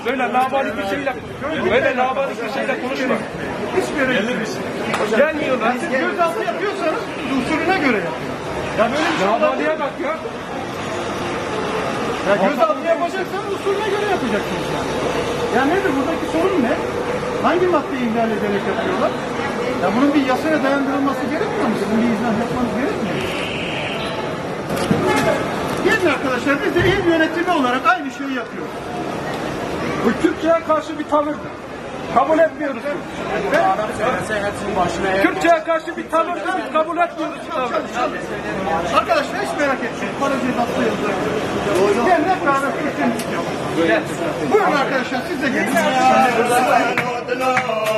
Böyle labalık bir şeyle, böyle labalık bir şeyle konuşma. Hiçbir yere gitmeyiz. Gelmiyorlar. Siz gözaltı yapıyorsanız usulüne göre yapın. Ya böyle bir şey Labalığa bak ya. Ya gözaltı yapacaksanız usulüne göre yapacaksınız yani. Ya nedir buradaki sorun ne? Hangi maddeyi ihlal ederek yapıyorlar? Ya bunun bir yasaya dayandırılması gerekmiyor mu? Sizin bir izah yapmanız gerekmiyor mu? Gelin arkadaşlar, biz de il yönetimi olarak aynı şeyi yapıyoruz. Bu Türkçe'ye karşı bir tavırdır. Kabul etmiyoruz. Türkçe'ye karşı bir tavırdır, kabul etmiyoruz bu tavır. Arkadaşlar hiç merak etmeyin. Paracıyı tatlı yazacak. Gelin hep beraber Türkçe'ni istiyoruz. Buyurun arkadaşlar, siz de gelin.